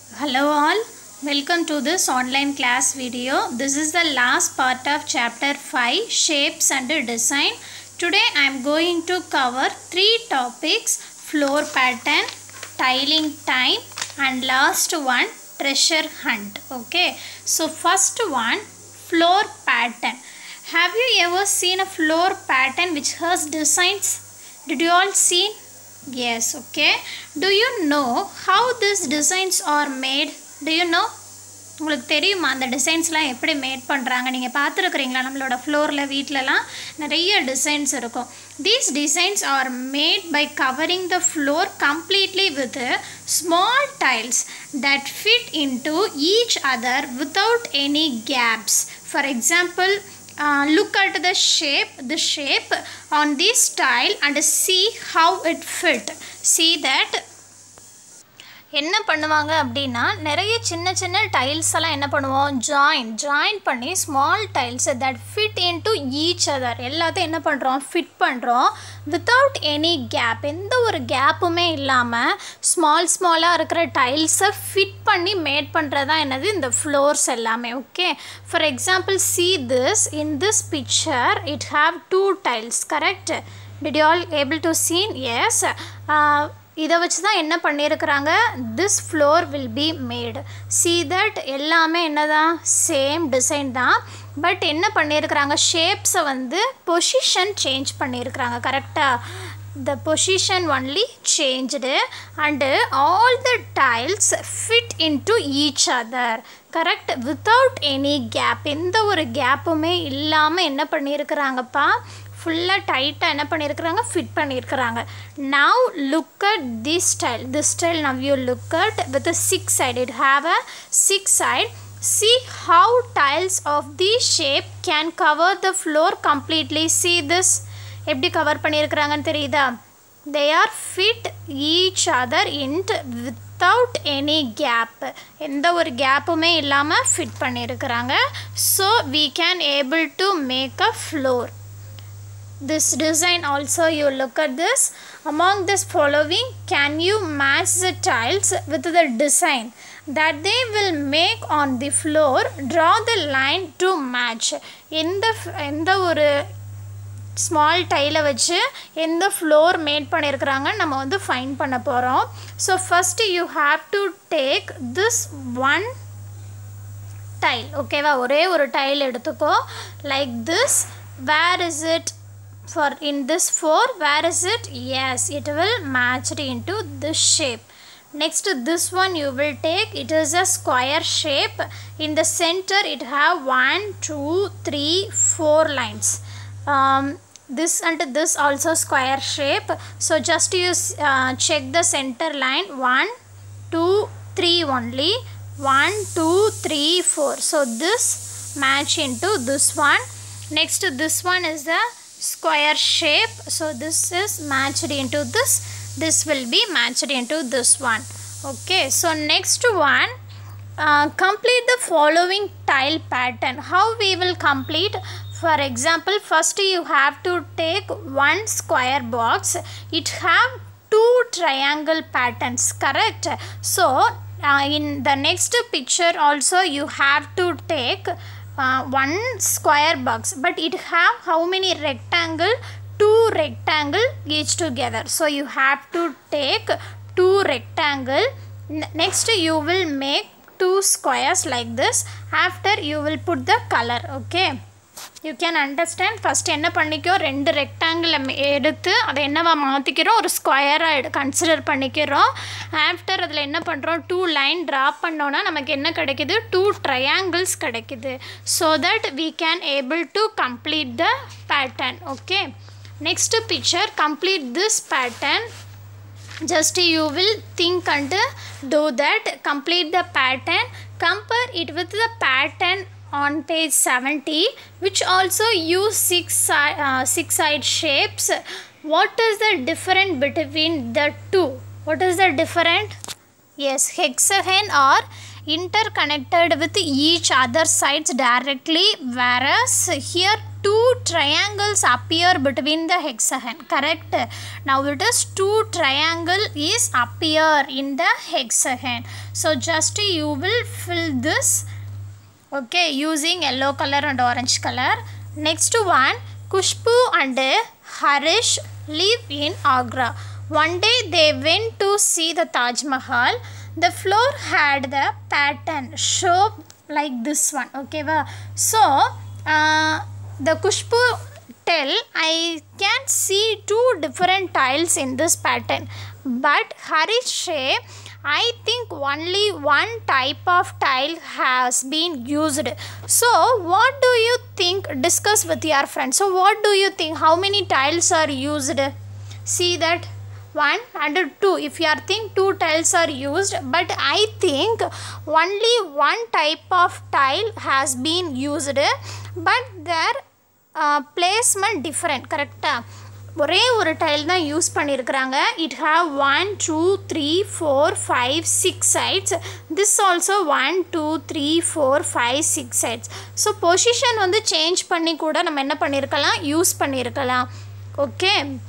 Hello all, welcome to this online class video. This is the last part of chapter 5, shapes and design. Today I am going to cover 3 topics: floor pattern, tiling time, and last one, treasure hunt. Okay, so first one, floor pattern. Have you ever seen a floor pattern which has designs? Did you all see? Yes, okay. Do you know how these designs are made? Do you know? உங்களுக்கு தெரியுமா அந்த டிசைன்ஸ்லாம் எப்படி mat பண்ணுறாங்க? நீங்கள் பார்த்துருக்குறீங்களா? நம்மளோட ஃப்ளோரில் வீட்டிலலாம் நிறைய டிசைன்ஸ் இருக்கும். These designs are made by covering the floor completely with small tiles that fit into each other without any gaps. For example, look at the shape on this tile and see how it fit. See that என்ன பண்ணுவாங்க அப்படின்னா நிறைய சின்ன சின்ன tiles எல்லாம் என்ன பண்ணுவோம், join பண்ணி small tiles that fit into each other எல்லாத்தையும் என்ன பண்ணுறோம், ஃபிட் பண்ணுறோம் வித்தவுட் எனி கேப். எந்த ஒரு கேப்புமே இல்லாமல் ஸ்மாலாக இருக்கிற டைல்ஸை ஃபிட் பண்ணி மேட் பண்ணுறது தான் என்னது இந்த ஃப்ளோர்ஸ் எல்லாமே. Okay, for example see this, in this picture it have 2 tiles, correct? Did you all able to see? Yes. இதை வச்சு தான் என்ன பண்ணியிருக்கிறாங்க, this floor will be made. see that எல்லாமே என்னதான் சேம் டிசைன் தான், பட் என்ன பண்ணியிருக்கிறாங்க, ஷேப்ஸை வந்து பொசிஷன் சேஞ்ச் பண்ணியிருக்கிறாங்க. கரெக்டாக the position only changed and all the tiles fit into each other, correct, without any gap. எந்த ஒரு கேப்புமே இல்லாமல் என்ன பண்ணியிருக்கிறாங்கப்பா, ஃபுல்லாக டைட்டாக என்ன பண்ணியிருக்கிறாங்க, ஃபிட் பண்ணியிருக்கிறாங்க. now look at this style now you look at with a 6 side, it have a 6 side. See how tiles of this shape can cover the floor completely. see this, எப்படி கவர் பண்ணியிருக்கிறாங்கன்னு தெரியுதா? they are fit each other into without any gap. எந்த ஒரு கேப்புமே இல்லாமல் fit பண்ணியிருக்கிறாங்க. so we can able to make a floor. This design also, you look at this, among this following can you match the tiles with the design that they will make on the floor? Draw the line to match. எந்த ஒரு small டைலை வச்சு எந்த floor mat பண்ணியிருக்கிறாங்க நம்ம வந்து find பண்ண போகிறோம். So first you have to take this one tile. ஓகேவா, ஒரே ஒரு டைல் எடுத்துக்கோ like this. Where is it? For in this 4, where is it? Yes, it will match it into this shape. Next this one you will take, it is a square shape. In the center it have 1 2 3 4 lines. This and this also square shape, so just use check the center line, 1 2 3 only, 1 2 3 4. so this match into this one. Next this one is the square shape, so this is matched into this will be matched into this one. Okay, so next one, complete the following tile pattern. How we will complete? For example, first you have to take one square box, it have 2 triangle patterns, correct? so in the next picture also you have to take one square box, but it have how many rectangle? 2 rectangle each together. so you have to take 2 rectangle. Next you will make 2 squares like this. After you will put the color. okay, you can understand. first என்ன பண்ணிக்கிறோம், 2 rectangle எடுத்து அதை என்னவா மாற்றிக்கிறோம், ஒரு ஸ்கொயராக consider பண்ணிக்கிறோம். After அதில் என்ன பண்ணுறோம், 2 லைன் ட்ரா பண்ணோன்னா நமக்கு என்ன கிடைக்குது, 2 ட்ரையாங்கிள்ஸ் கிடைக்குது. So that we can able to complete the pattern. okay, next picture, complete this pattern. just you will think and do that. complete the pattern. Compare it with the pattern on page 70, which also use 6 side shapes. what is the difference between the two? What is the difference? Yes, hexagon are interconnected with each other sides directly, whereas here two triangles appear between the hexagon. Correct. Now it is two triangle is appear in the hexagon. So just you will fill this, okay, using yellow color and orange color. Next one, Kushbu and Harish live in Agra. One day they went to see the Taj Mahal. The floor had the pattern show like this one. Okay, so the Kushbu tell, I can see two different tiles in this pattern, but Harish say, I think only one type of tile has been used. So what do you think? Discuss with your friends. So what do you think? How many tiles are used? See that 1 and 2. If you are think 2 tiles are used, but I think only one type of tile has been used, but their placement different. Correct? ஒரே ஒரு tail தான் use பண்ணியிருக்கிறாங்க. It have 1 2 3 4 5 6 sides. This also 1 2 3 4 5 6 sides. So position வந்து change பண்ணி கூட நம்ம என்ன பண்ணியிருக்கலாம், யூஸ் பண்ணியிருக்கலாம். Okay.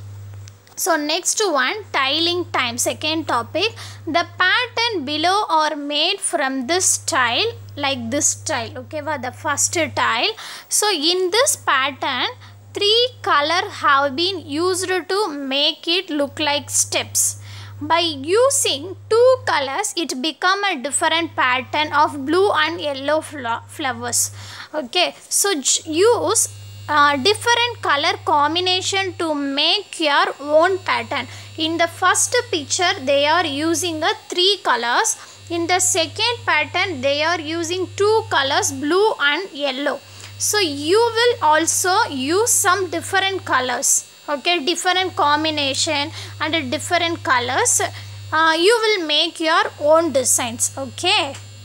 So next one, tiling time, second topic. The pattern below are made from this tile, like this tile. Okay, the first tile. So in this pattern, 3 color have been used to make it look like steps. By using 2 colors, it become a different pattern of blue and yellow flowers. Okay, so use different color combination to make your own pattern. In the first picture they are using 3 colors. In the second pattern they are using 2 colors, blue and yellow. So you will also use some different colors. Okay, different combination and different colors. You will make your own designs. Okay,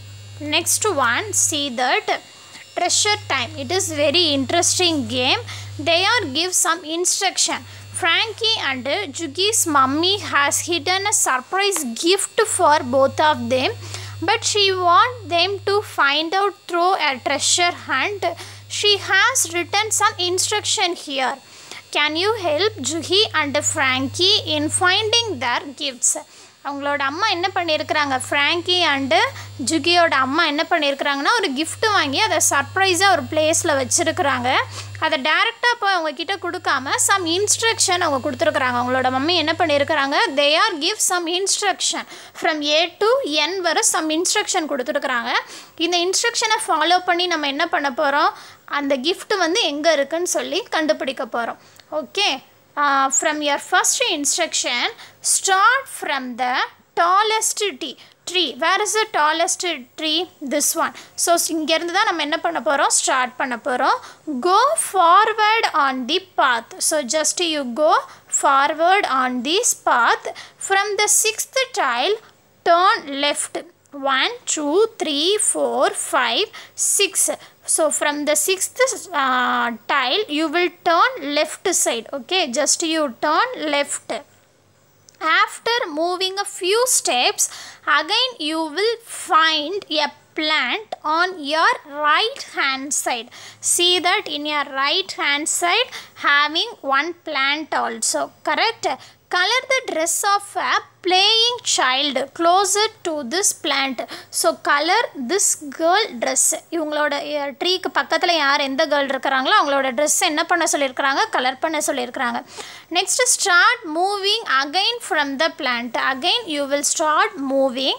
next one, see that treasure time. It is very interesting game. They are give some instruction. Frankie and Jugi's mummy has hidden a surprise gift for both of them, but she want them to find out through a treasure hunt. She has written some instruction here. Can you help Jugi and Frankie in finding their gifts? அவங்களோட அம்மா என்ன பண்ணியிருக்கிறாங்க, Frankie and ஜுகியோட அம்மா என்ன பண்ணியிருக்கிறாங்கன்னா ஒரு gift வாங்கி அதை சர்ப்ரைஸாக ஒரு பிளேஸில் வச்சுருக்குறாங்க. அதை டேரெக்டாக போய் அவங்கக்கிட்ட கொடுக்காம சம் இன்ஸ்ட்ரக்ஷன் அவங்க கொடுத்துருக்குறாங்க. அவங்களோட மம்மி என்ன பண்ணியிருக்கிறாங்க, they are give some instruction from A to N வரை சம் இன்ஸ்ட்ரக்ஷன் கொடுத்துருக்குறாங்க. இந்த இன்ஸ்ட்ரக்ஷனை ஃபாலோ பண்ணி நம்ம என்ன பண்ண போகிறோம், அந்த கிஃப்ட் வந்து எங்கே இருக்குன்னு சொல்லி கண்டுபிடிக்க போகிறோம். Okay. From your first instruction, start from the tallest tree. Where is the tallest tree? This one. So இங்க இருந்து தான் நம்ம என்ன பண்ண போறோம், ஸ்டார்ட் பண்ண போறோம். Go forward on the path. So just you go forward on this path. From the 6th tile, turn left. 1 2 3 4 5 6. So from the 6th tile you will turn left side. Okay, just you turn left. After moving a few steps, again you will find a plant on your right hand side. See that in your right hand side having one plant also. Correct? Color the dress of a playing child closer to this plant. So color this girl dress. இவங்களோட ட்ரீக்கு பக்கத்தில் யார் எந்த girl இருக்கிறாங்களோ அவங்களோட dress என்ன பண்ண சொல்லியிருக்கிறாங்க, colour பண்ண சொல்லியிருக்கிறாங்க. Next start moving again from the plant. Again you will start moving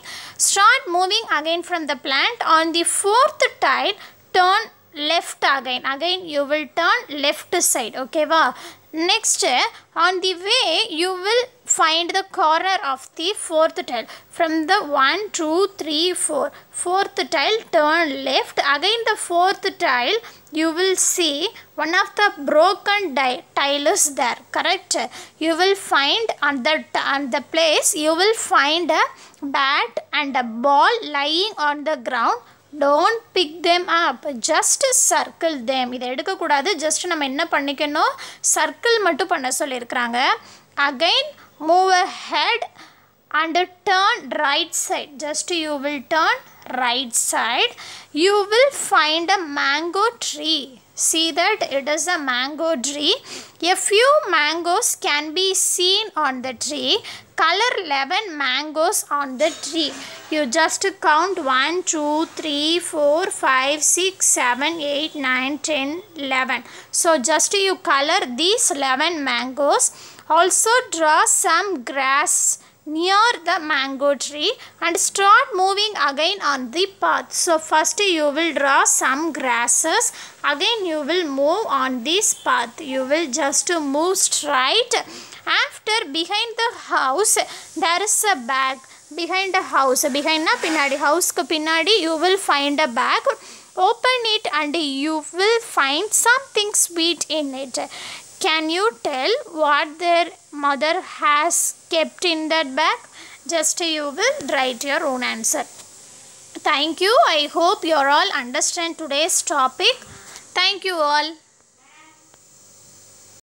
again from the plant. On the 4th tile turn left again you will turn left side. Okay va. Next, on the way you will find the corner of the 4th tile. From the 1 2 3 4 4th tile turn left. Again the 4th tile you will see one of the broken tile is there. Correct? You will find on the place you will find a bat and a ball lying on the ground. Don't pick them up, just circle them. இதை எடுக்கக்கூடாது, just நம்ம என்ன பண்ணிக்கணும், circle மட்டும் பண்ண சொல்லியிருக்கிறாங்க. Again move ahead and turn right side. Just you will turn right side. You will find a mango tree. See that it is a mango tree. A few mangoes can be seen on the tree. Color 11 mangoes on the tree. You just count 1, 2, 3, 4, 5, 6, 7, 8, 9, 10, 11. So just you color these 11 mangoes. Also draw some grass near the mango tree and start moving again on the path. So first you will draw some grasses, again you will move on this path. You will just move straight. After behind the house there is a bag. Behind the house, behind na pinadi, house ku pinadi you will find a bag. Open it and you will find something sweet in it. Can you tell what their mother has kept in that bag? Just you will write your own answer. Thank you. I hope you all understand today's topic. Thank you all.